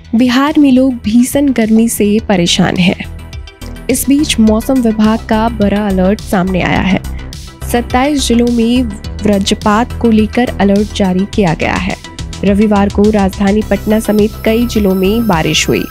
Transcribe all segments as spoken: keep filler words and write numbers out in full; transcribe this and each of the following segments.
बिहार में लोग भीषण गर्मी से परेशान हैं। इस बीच मौसम विभाग का बड़ा अलर्ट सामने आया है। सत्ताईस जिलों में वज्रपात को लेकर अलर्ट जारी किया गया है। रविवार को राजधानी पटना समेत कई जिलों में बारिश हुई।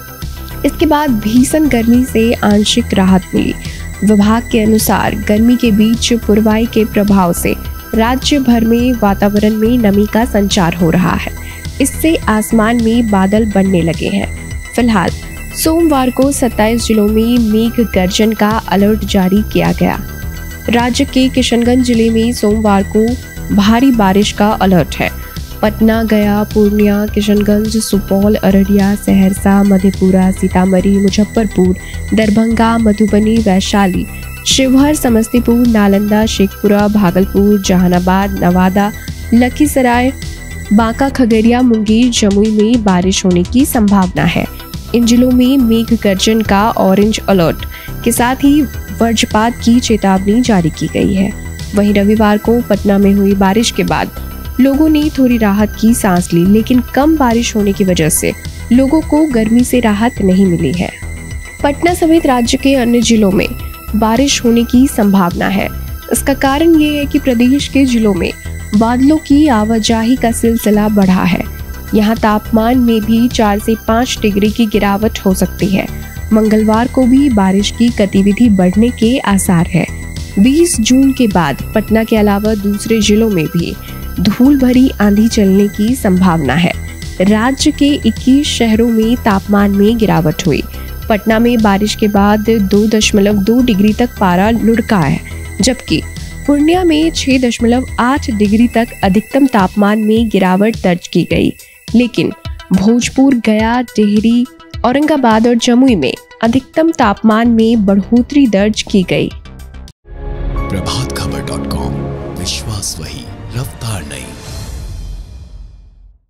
इसके बाद भीषण गर्मी से आंशिक राहत मिली। विभाग के अनुसार गर्मी के बीच पूर्वाई के प्रभाव से राज्य भर में वातावरण में नमी का संचार हो रहा है। इससे आसमान में बादल बनने लगे हैं। फिलहाल सोमवार को सत्ताईस जिलों में मेघ गर्जन का अलर्ट जारी किया गया। राज्य के किशनगंज जिले में सोमवार को भारी बारिश का अलर्ट है। पटना, गया, पूर्णिया, किशनगंज, सुपौल, अररिया, सहरसा, मधेपुरा, सीतामढ़ी, मुजफ्फरपुर, दरभंगा, मधुबनी, वैशाली, शिवहर, समस्तीपुर, नालंदा, शेखपुरा, भागलपुर, जहानाबाद, नवादा, लखीसराय, बांका, खगड़िया, मुंगेर, जमुई में बारिश होने की संभावना है। इन जिलों में मेघ गर्जन का ऑरेंज अलर्ट के साथ ही वज्रपात की चेतावनी जारी की गई है। वहीं रविवार को पटना में हुई बारिश के बाद लोगों ने थोड़ी राहत की सांस ली, लेकिन कम बारिश होने की वजह से लोगों को गर्मी से राहत नहीं मिली है। पटना समेत राज्य के अन्य जिलों में बारिश होने की संभावना है। इसका कारण ये है कि प्रदेश के जिलों में बादलों की आवाजाही का सिलसिला बढ़ा है। यहाँ तापमान में भी चार से पाँच डिग्री की गिरावट हो सकती है। मंगलवार को भी बारिश की गतिविधि बढ़ने के आसार है। बीस जून के बाद पटना के अलावा दूसरे जिलों में भी धूल भरी आंधी चलने की संभावना है। राज्य के इक्कीस शहरों में तापमान में गिरावट हुई। पटना में बारिश के बाद दो दशमलव दो डिग्री तक पारा लुढ़का है, जबकि पूर्णिया में छह दशमलव आठ डिग्री तक अधिकतम तापमान में गिरावट दर्ज की गई। लेकिन भोजपुर, गया, टिहरी, औरंगाबाद और जमुई में अधिकतम तापमान में बढ़ोतरी दर्ज की गई। प्रभात खबर डॉट कॉम, विश्वास वही, रफ्तार नहीं।